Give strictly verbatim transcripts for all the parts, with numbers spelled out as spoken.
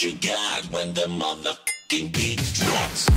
you got when the motherfucking beat drops.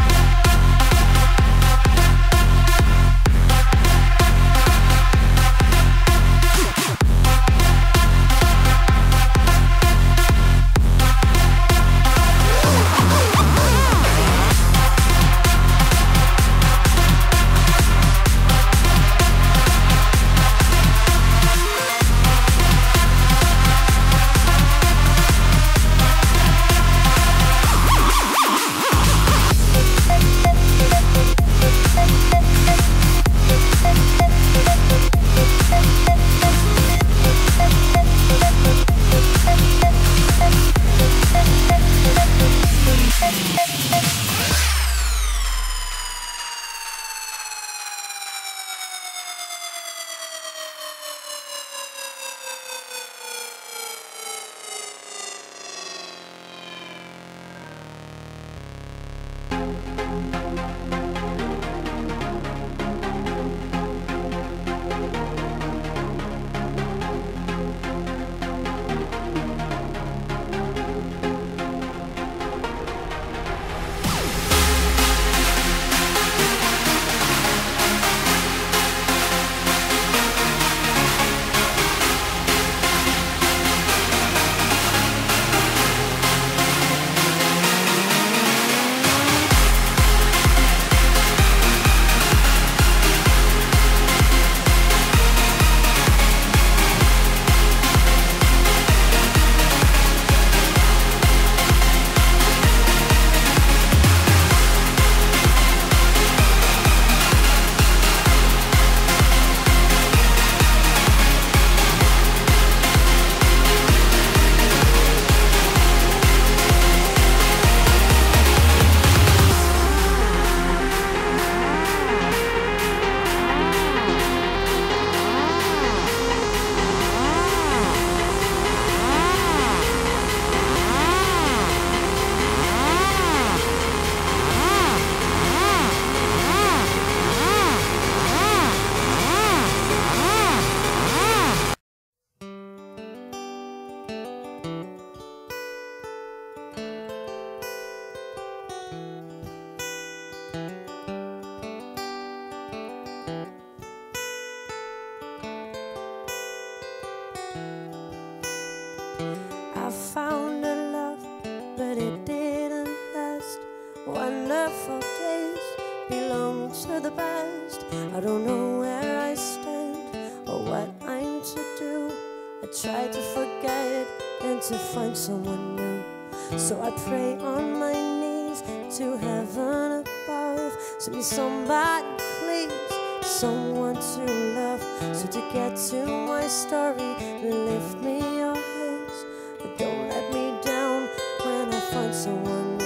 I found a love, but it didn't last. Wonderful days belong to the past. I don't know where I stand or what I'm to do. I try to forget and to find someone new. So I pray on my knees to heaven above. Send me somebody, please, someone to love. So to get to my story, lift me your hands. Don't let me down when I find someone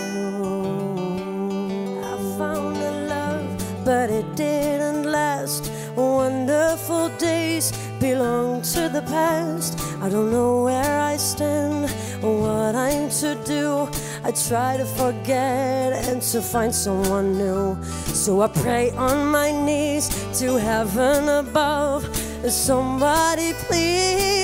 new. I found a love, but it didn't last. Wonderful days belong to the past. I don't know where I stand or what I'm to do. I try to forget and to find someone new. So I pray on my knees to heaven above. Somebody please